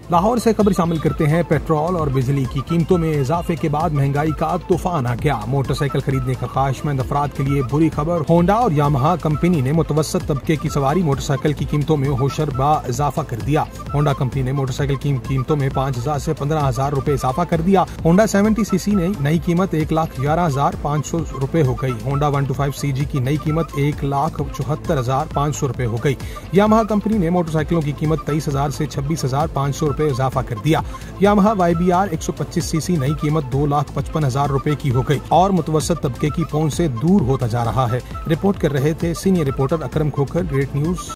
लाहौर से खबर शामिल करते हैं। पेट्रोल और बिजली की कीमतों में इजाफे के बाद महंगाई का तूफान आ गया। मोटरसाइकिल खरीदने का ख्वाहिशमंद अफराद के लिए बुरी खबर। होंडा और यामाहा कंपनी ने मुतवसत तबके की सवारी मोटरसाइकिल की कीमतों में होशरबा इजाफा कर दिया। होंडा कंपनी ने मोटरसाइकिल की कीमतों में 5,000 से 15,000 रूपए इजाफा कर दिया। होंडा 70 सीसी ने नई कीमत 1,11,500 रूपए हो गई। होंडा 125 CG की नई कीमत 1,74,500 रूपए हो गई। यामाहा कंपनी ने मोटरसाइकिलों की कीमत 23,000 से 26,500 रूपए इजाफा कर दिया। यामाहा YBR 125 सीसी नई कीमत 2,55,000 रूपए की हो गई और मुतवसत तबके की पहुंच से दूर होता जा रहा है। रिपोर्ट कर रहे थे senior reporter Akram Khokhar, great news.